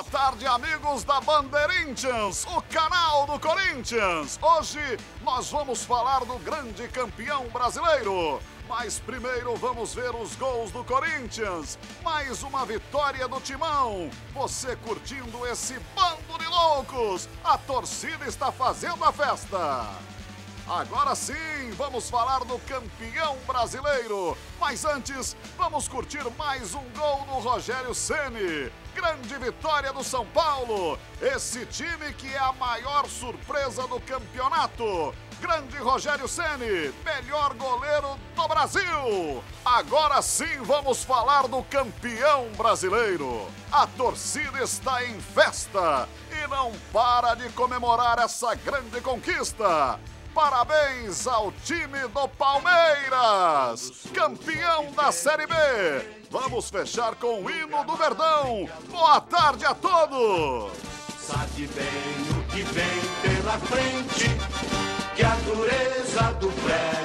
tarde, amigos da Bandeirintians, o canal do Corinthians. Hoje nós vamos falar do grande campeão brasileiro. Mas primeiro vamos ver os gols do Corinthians. Mais uma vitória do Timão. Você curtindo esse bando de loucos. A torcida está fazendo a festa. Agora sim, vamos falar do campeão brasileiro. Mas antes, vamos curtir mais um gol do Rogério Ceni. Grande vitória do São Paulo. Esse time que é a maior surpresa do campeonato. Grande Rogério Ceni, melhor goleiro do Brasil. Agora sim vamos falar do campeão brasileiro. A torcida está em festa e não para de comemorar essa grande conquista. Parabéns ao time do Palmeiras, campeão da Série B. Vamos fechar com o hino do Verdão. Boa tarde a todos. Sabe bem o que vem pela frente, que a dureza do prédio